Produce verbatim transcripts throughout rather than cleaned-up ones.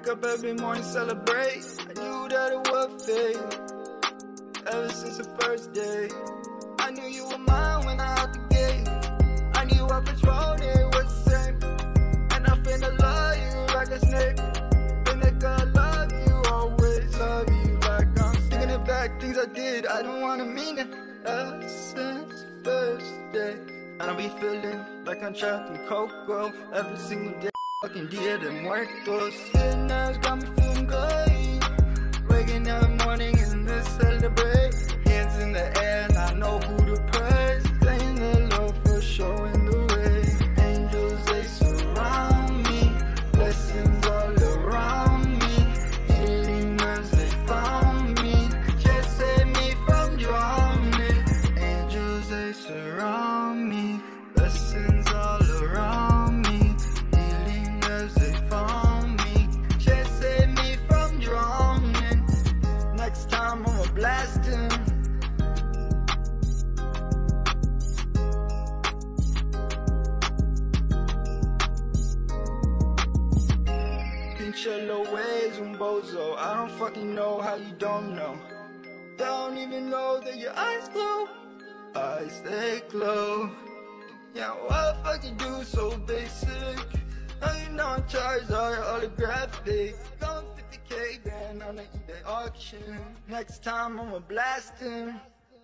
up every morning, celebrate. I knew that it would fade. Ever since the first day, I knew you were mine when I out the gate. I knew our Patron was the same, and I finna love you like a snake. Finna gonna love you, always love you like I'm thinking it back, things I did, I don't wanna mean it. Ever since the first day, and I be feeling like I'm trapped in cocoa every single day. Fucking dia de muertos. And now it's got me feeling good. Waking up in the morning and let's celebrate. Hands in the air and I know who to praise. Thank the Lord for showing the way. Angels, they surround me. Blessings all around me. Healing as they found me. Just save me from drowning. Angels, they surround me. Blessings all around me. Healing as they found me. Just save me from drowning. Next time I'ma blast him. Cello ways, un bozo. I don't fucking know how you don't know. Don't even know that your eyes glow. Eyes stay closed. Yeah, what the fuck you do so basic? Now you know I'm charged all holographic. Going fifty K band on the eBay auction. Next time I'ma blast him.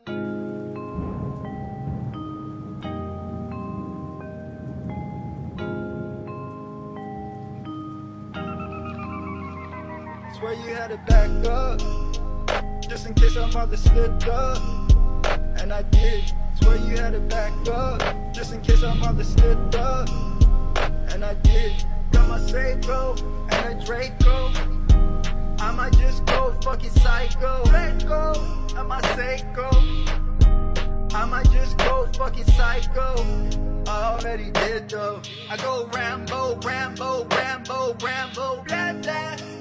Swear you had to back up, just in case our mother slipped up. And I did. Swear you had to back up, just in case our mother slipped up. And I did. Got my Seiko and a Draco. I might just go fucking psycho. Let go of my Seiko. I might just go fucking psycho. I already did though. I go Rambo, Rambo, Rambo, Rambo, blah blah.